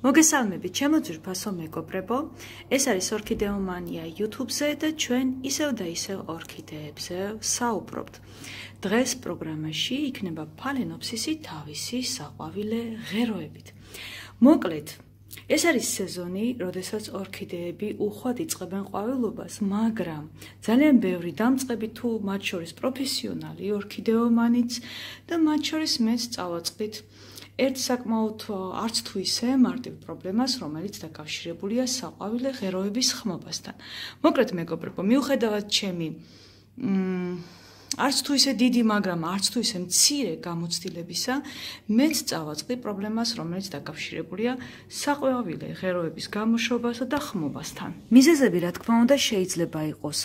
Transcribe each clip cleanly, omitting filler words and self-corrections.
მოგესალმებით, ჩემო ძვირფასო მეგობრებო. ეს არის ორქიდეომანია YouTube-ზე და ჩვენ ისევ და ისევ ორქიდეებზე საუბრობთ. დღეს პროგრამაში იქნება ფალენოფსისი თავისი საყვავილე ღეროებით. მოკლედ, ეს არის სეზონი, როდესაც ორქიდეები უხვად იწყებენ ყვავილობას, მაგრამ ძალიან ბევრი დამწყები თუ მათ შორის პროფესიონალი ორქიდეომანიც და მათ შორის მეც წავაწყდით ერთ საკმაოდ არც თუ ისე მარტივ პრობლემას, რომელიც დაკავშირებულია საყვავილე ღეროების ხმობასთან. მოკლედ მეგობრებო, მიუხედავად ჩემი არც თუ ისე დიდი, მაგრამ არც თუ ისე მცირე გამოცდილებისა, მეც წავაწყდი პრობლემას, რომელიც დაკავშირებულია საყვავილე ღეროების გამოშვებასა და ხმობასთან. მიზეზები, რა თქმა უნდა, შეიძლება იყოს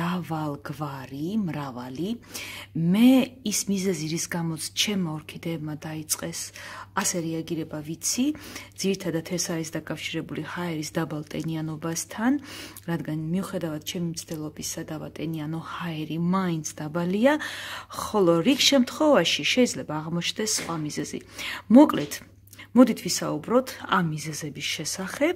მრავალი. მე ის მიზეზი, რის გამოც ჩემმა ორქიდეებმა დაიწყეს ასე რეაგირება ვიცი, ძირითადად ეს არის დაკავშირებული ჰაერის დაბალტენიანობასთან, რადგან მიუხედავად ჩემი მცდელობისა დავატენიანო ჰაერი მაინც დაბალია, ხოლო რიგ შემთხვევაში შეიძლება აღმოჩნდეს სხვა მიზეზი. მოკლედ, მოდით ვისაუბროთ ამ მიზეზების შესახებ.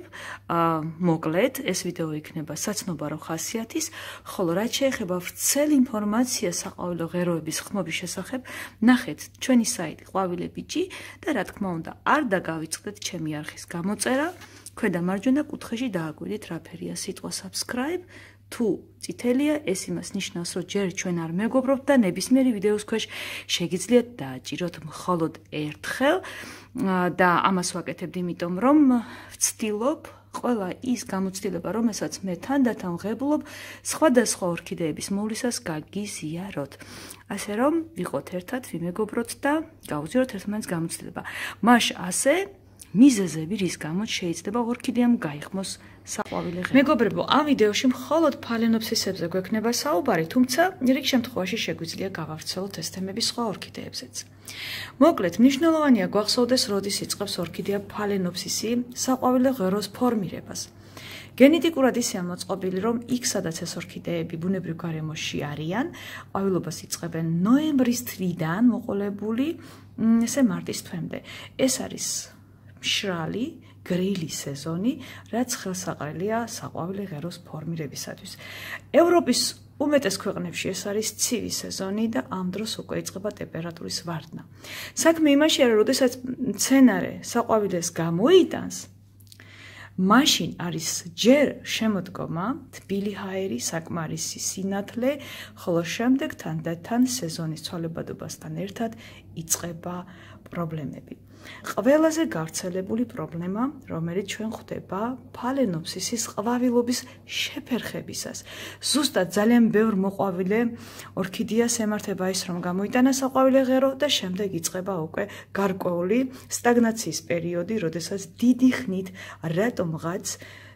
მოკლედ, ეს ვიდეო იქნება საცნობარო ხასიათის, ხოლო რაც შეეხება ვრცელ ინფორმაციას საყვავილე ღეროების ხმობის შესახებ, ნახეთ ჩვენი საიტი ყვავილებიჯი და რა თქმა უნდა, არ დაგავიწყდეთ ჩემი არხის გამოწერა. ქვედა მარჯვენა კუთხეში დააკვირდით რა ფერია სიტყვა subscribe. თუ წითელია, ეს იმას ნიშნავს, რომ ჯერ ჩვენ არ მეგობრობთ და ნებისმიერი ვიდეოს ქვეშ შეგიძლიათ დააჭიროთ მხოლოდ ერთხელ და ამას ვაკეთებთ იმიტომ, რომ ვცდილობ ყველა ის გამოცდილება, რომელსაც მე თანდათან ვღებულობ, სხვადასხვა ორქიდეების მოვლისას გაგიზიაროთ. ასე რომ, ვიყოთ ერთად, ვიმეგობროთ და გავუზიაროთ ერთმანეთს გამოცდილება. მაშ ასე მიზეზები, რის გამოც შეიძლება ორქიდეამ გაიხმოს საყვავილე ღერო. მეგობრებო, ამ ვიდეოში მხოლოდ ფალენოფსისებზე გვექნება საუბარი, თუმცა რიგ შემთხვევაში შეგვიძლია გავავრცელოთ ეს თემები სხვა ორქიდეებზეც. მოკლედ, მნიშვნელოვანია გვახსოვდეს, როდის იწყებს ორქიდეა ფალენოფსისი საყვავილე ღეროს ფორმირებას. გენეტიკურად ისე მოწყობილი, რომ იქ, სადაც ეს ორქიდეები ბუნებრივ გარემოში არიან, ყვავილობას იწყებენ ნოემბრის თვიდან მოყოლებული ესე მარტის თვემდე. ეს არის მშრალი, გრილი სეზონი, რაც ხელსაყრელია საყვავილე ღეროს ფორმირებისათვის. ევროპის უმეტეს ქვეყნებში ეს არის ცივი სეზონი და ამ დროს უკვე იწყება ტემპერატურის ვარდნა. საქმე იმაშია, რომ როდესაც მცენარე საყვავილეს გამოიტანს, მაშინ არის ჯერ შემოდგომა, თბილი ჰაერი, საკმარისი სინათლე, ხოლო შემდეგ თანდათან სეზონის ცვალებადობასთან ერთად იწყება პრობლემები. ყველაზე გავრცელებული პრობლემა, რომელიც ჩვენ ხვდება ფალენოფსისის ყვავილობის შეფერხებისას. ზუსტად ძალიან ბევრ მოყვავილე ორქიდეას ემართება ის, რომ გამოიტანა საყვავილე ღერო და შემდეგ იწყება უკვე გარკვეული სტაგნაციის პერიოდი, როდესაც დიდი ხნით რატომღაც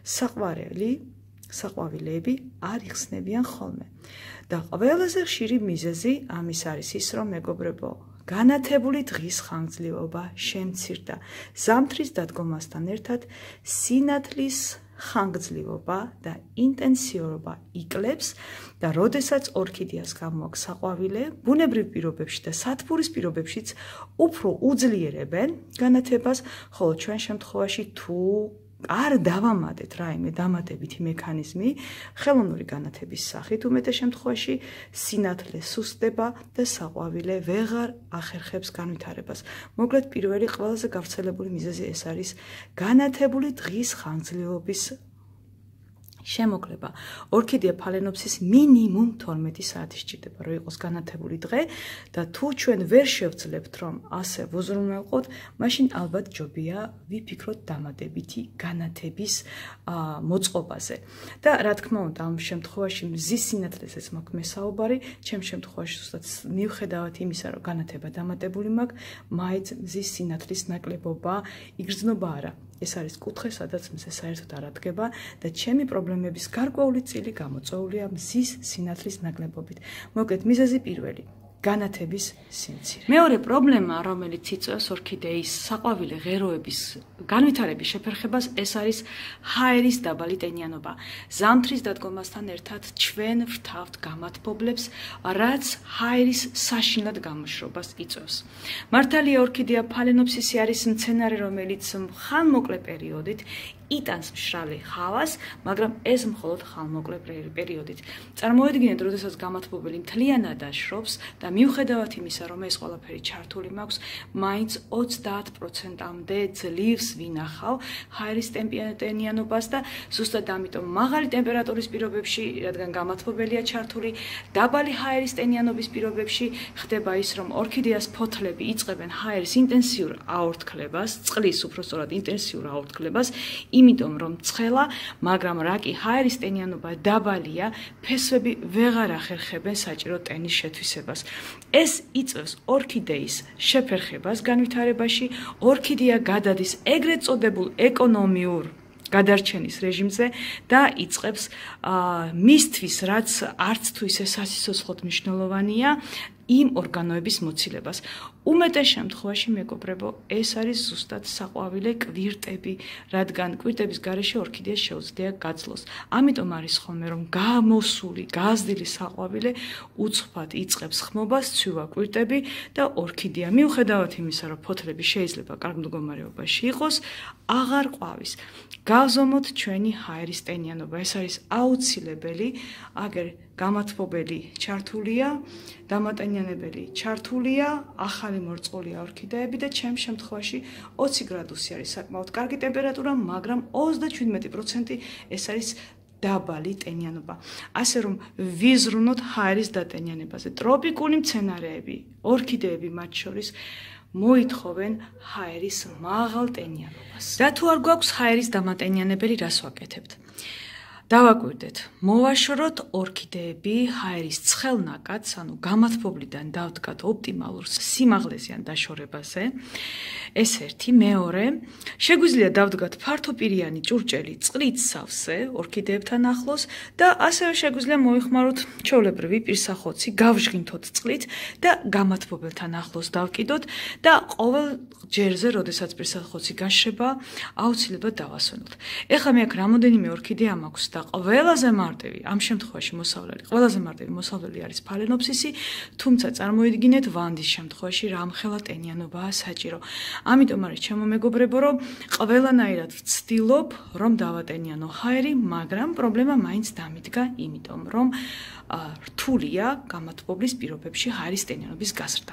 საყვავილეები არ იხსნებიან ხოლმე. და ყველაზე ხშირი მიზეზი ამის არის ის, რომ მეგობრებო, განათებული დღის ხანგრძლივობა შემცირდა. ზამთრის დადგომასთან ერთად სინათლის ხანგრძლივობა და ინტენსივობა იკლებს და როდესაც ორქიდეას გამოაქვს საყვავილე, ბუნებრივ პირობებში და სათბურის პირობებშიც უფრო უძლიერებენ განათებას, ხოლო ჩვენ შემთხვევაში თუ არ დავამატეთ რაიმე დამატებითი მექანიზმი, ხელოვნური განათების სახით უმეტეს შემთხვევაში სინათლე სუსტდება და საყვავილე ვეღარ ახერხებს განვითარებას. მოკლედ, პირველი ყველაზე გავრცელებული მიზეზი ეს არის განათებული დღის ხანგრძლივობის შემოკლება. ორქიდეა ფალენოფსის მინიმუმ 12 საათი სჭირდება, რომ იყოს განათებული დღე და თუ ჩვენ ვერ შევძლებთ, რომ ასე ვუზრუნველყოთ, მაშინ ალბათ ჯობია ვიფიქროთ დამატებითი განათების მოწყობაზე. და რა თქმა უნდა, ამ შემთხვევაში მზის სინათლეზეც მაქვს მესაუბარი, ჩემ შემთხვევაში ზუსტად მიუხედავად იმისა, რომ განათება დამატებული მაქვს, მაინც მზის სინათლის ნაკლებობა იგრძნობა არა. ეს არის კუთხე, სადაც მზე საერთოდ არ ადგება და ჩემი პრობლემების გარკვეული წილი გამოწვეულია მზის სინათლის ნაკლებობით. მოკლედ, მიზეზი პირველი. განათების სიმცირე. მეორე პრობლემა, რომელიც იწვევს ორქიდეის საყვავილე ღეროების განვითარების შეფერხებას, ეს არის ჰაერის დაბალი ტენიანობა. ზამთრის დადგომასთან ერთად ჩვენ ვრთავთ გამათბობლებს, რაც ჰაერის საშინლად გამოშრობას იწვევს. მართალია ორქიდეა ფალენოფსისი არის მცენარე, რომელიც ხანმოკლე პერიოდით იტანს მშრალი ჰავას, მაგრამ ეს მხოლოდ ხანმოკლე პერიოდით. წარმოედგინეთ, როდესაც გამათბობელი მთლიანად აშრობს და მიუხედავად იმისა, რომ ეს ყველაფერი ჩართული მაქვს, მაინც 30%-მდე ძლივს ვინახავ ჰაერის ტენიანობას და ზუსტად ამიტომ მაღალი ტემპერატურის პირობებში, რადგან გამათბობელია ჩართული, დაბალი ჰაერის ტენიანობის პირობებში ხდება ის, რომ ორქიდეას ფოთლები იწყებენ ჰაერის ინტენსიურ აორთქლებას, წყლის უბრალოდ ინტენსიურ აორთქლებას, იმიტომ რომ ცხელა, მაგრამ რაკი ჰაერის ტენიანობა დაბალია, ფესვები ვეღარ ახერხებენ საჭირო ტენის შეთვისებას. ეს იწვევს ორქიდეის შეფერხებას განვითარებაში, ორქიდეა გადადის ეგრეთ წოდებულ ეკონომიურ გადარჩენის რეჟიმზე და იწყებს მისთვის, რაც არც თუ ისე სასიცოცხლოდ მნიშვნელოვანია, იმ ორგანოების მოცილებას. უმეტეს შემთხვევაში, მეგობრებო, ეს არის ზუსტად საყვავილე კვირტები, რადგან კვირტების გარეშე ორქიდეას შეუძლია გაძლოს. ამიტომ არის ხოლმე, რომ გამოსული, გაზრდილი საყვავილე უცხბად იწყებს ხმობას, ცვივა კვირტები და ორქიდეა, მიუხედავად იმისა, რომ ფოთლები შეიძლება კარგ მდგომარეობაში იყოს, აღარ ყვავის. გავზომოთ ჩვენი ჰაერის ტენიანობა. ეს არის აუცილებელი, აგერ გამათბობელი ჩართულია, დამატენიანებელი ჩართულია, ახალი მორწყოლია ორქიდეები და ჩემს შემთხვევაში 20 გრადუსი არის საკმაოდ კარგი ტემპერატურა, მაგრამ 37% ეს არის დაბალი ტენიანობა. ასე რომ ვიზრუნოთ ჰაერის დატენიანებაზე. ტროპიკული მცენარეები, ორქიდეები მათ შორის მოითხოვენ ჰაერის მაღალ ტენიანობას. და თუ არ გვაქვს ჰაერის დამატენიანებელი, რას ვაკეთებთ? დავაკვირდეთ, მოვაშოროთ ორქიდეები ჰაერის ცხელნაკადს, ანუ გამათბობლიდან დავდგათ ოპტიმალურ სიმაღლეზიან დაშორებაზე. ეს ერთი, მეორე, შეგვიძლია დავდგათ ფართოპირიანი ჭურჭელი წყლით სავსე ორქიდეებთან ახლოს და ასევე შეგვიძლია მოიხმაროთ ჩვეულებრივი პირსახოცი, გავჟღინთოთ წყლით და გამათბობელთან ახლოს დავკიდოთ და ყოველ ჯერზე, როდესაც პირსახოცი გაშრება, აუცილებლად დავასვენოთ. ეხლა მე აქ რამოდენიმე ორქიდეა მაქვს და ყველაზე მარტივი, ამ შემთხვევაში ყველაზე მარტივი მოსავლელი არის ფალენოფსისი, თუმცა წარმოიდგინეთ ვანდის შემთხვევაში რამხელა ტენიანობაა საჭირო. ამიტომ არის ჩემო მეგობრებო, რომ ყველანაირად ვცდილობ, რომ დავატენიანო ჰაერი, მაგრამ პრობლემა მაინც დამიდგა, იმიტომ რომ რთულია გამათბობლის პირობებში ჰაერის ტენიანობის გაზრდა.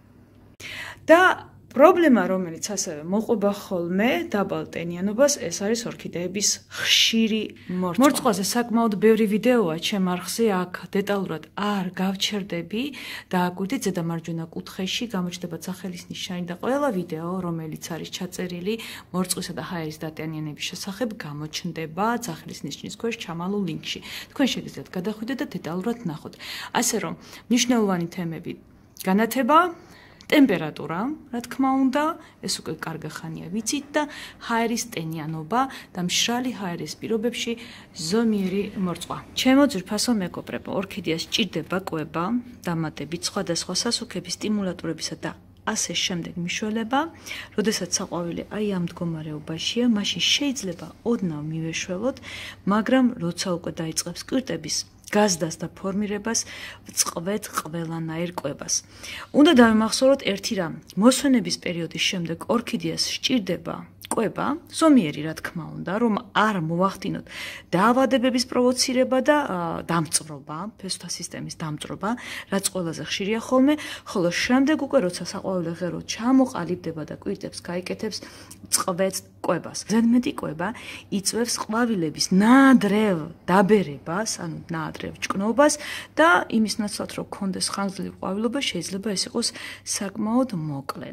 და პრობლემა, რომელიც ასევე მოყვება ხოლმე დაბალ ტენიანობას, ეს არის ორქიდეების ხშირი მორწყვა. მორწყვაზე საკმაოდ ბევრი ვიდეოა ჩემ არხზე, აქ დეტალურად არ გავჩერდები. დააკვირდით ზედა მარჯვენა კუთხეში, გამოჩნდება სახელის ნიშანი და ყველა ვიდეო, რომელიც არის ჩაწერილი მორწყვისა და ჰაერის დატენიანების შესახებ, გამოჩნდება სახელის ნიშნის ქვეშ ჩამალულ ლინკში. თქვენ შეგიძლიათ გადახვიდეთ და დეტალურად ნახოთ. ასე რომ, მნიშვნელოვანი თემები: განათება, ტემპერატურა, რა თქმა უნდა, ეს უკვე კარგი ხანია ვიცით და ჰაერის ტენიანობა და მშრალი ჰაერის პირობებში ზომიერი მორწყვა. ჩემო ძვირფასო მეგობრებო, ორქიდეას სჭირდება კვება, დამატებით, სხვადასხვა სასუქების, სტიმულატორებისა და ასე შემდეგ მიშველება, როდესაც საყვავილი აი ამ მდგომარეობაშია, მაშინ შეიძლება ოდნავ მივეშველოთ, მაგრამ როცა უკვე დაიწყებს კვირტების გაზდას და ფორმირებას, ვწყვეთ ყველანაირ კვებას. უნდა დავიმახსოვროთ ერთი რამ, მოსვენების პერიოდის შემდეგ ორქიდეას სჭირდება კვება, ზომიერი რა თქმა უნდა, რომ არ მოვახდინოთ დაავადებების პროვოცირება და დამწვრობა, ფესვთა სისტემის დამწვრობა, რაც ყველაზე ხშირია ხოლმე, ხოლო შემდეგ უკვე როცა საყვავილე ღერო ჩამოყალიბდება და კვირტებს გაიკეთებს, წყვეთ კვებას. ზედმეტი კვება იწვევს ყვავილების ნაადრევ დაბერებას, ანუ ნაადრევ ჭკნობას და იმის ნაცვლად, რომ გქონდეს ხანგრძლივი ყვავილობა, შეიძლება ეს იყოს საკმაოდ მოკლე.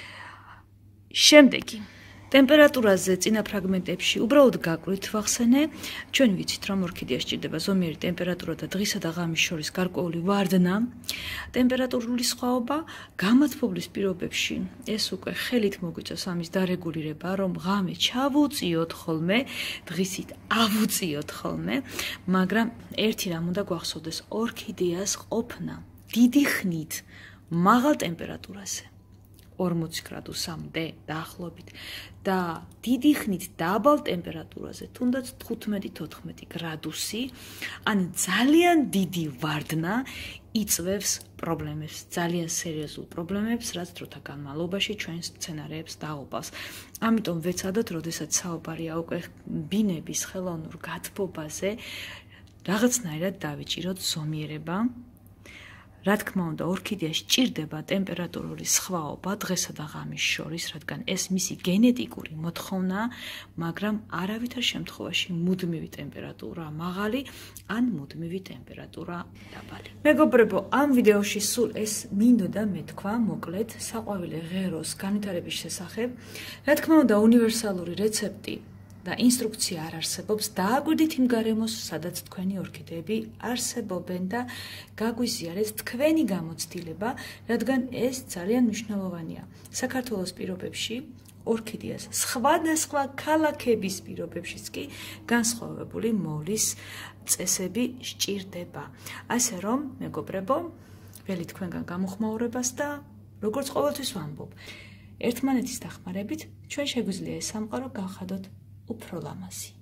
შემდეგი ტემპერატურაზე წინა ფრაგმენტებში უბრალოდ გაკვირთ ვახსენე, ჩვენ ვიცით რომ ორქიდეას სჭირდება ზომიერი ტემპერატურა და დღისა და ღამის შორის გარკვეული ვარდნა, ტემპერატურული სხვაობა, გამათბობლის პირობებში ეს უკვე ხელით მოგვიწევს ამის დარეგულირება, რომ ღამე ჩავუწიოთ ხოლმე, დღისით ავუწიოთ ხოლმე, მაგრამ ერთი რამ უნდა გვახსოვდეს, ორქიდეას ყოფნა დიდი ხნით მაღალ ტემპერატურაზე 40 გრადუსამდე დაახლოებით და დიდი ხნით დაბალ ტემპერატურაზე თუნდაც 15-14 გრადუსი ან ძალიან დიდი ვარდნა იწვევს პრობლემებს, ძალიან სერიოზულ პრობლემებს, რაც დროთა განმავლობაში ჩვენს სცენარეებს დააუპავს. ამიტომ ვეცადოთ, როდესაც საუბარია უკვე ბინების ხელოვნურ გათბობაზე, რაღაცნაირად დავიჭიროთ ზომიერება. რა თქმა უნდა, ორქიდეას სჭირდება ტემპერატურული სხვაობა დღესა და ღამის შორის, რადგან ეს მისი გენეტიკური მოთხოვნაა, მაგრამ არავითარ შემთხვევაში მუდმივი ტემპერატურა მაღალი ან მუდმივი ტემპერატურა დაბალი. მეგობრებო, ამ ვიდეოში სულ ეს მინდოდა მეთქვა, მოკლედ, საყვავილე ღეროს განვითარების შესახებ. რა თქმა უნდა, უნივერსალური რეცეპტი და ინსტრუქცია არ არსებობს, დააკვირდით იმ გარემოს, სადაც თქვენი ორქიდეები არსებობენ და გაგვიზიარეთ თქვენი გამოცდილება, რადგან ეს ძალიან მნიშვნელოვანია. საქართველოს პირობებში ორქიდეას სხვადასხვა ქალაქების პირობებშიც კი განსხვავებული მოვლის წესები სჭირდება. ასე რომ, მეგობრებო, ველი თქვენგან გამოხმაურებას და როგორც ყოველთვის ვამბობ, ერთმანეთის დახმარებით ჩვენ შეგვიძლია ეს სამყარო გავხადოთ უფრო ლამაზი.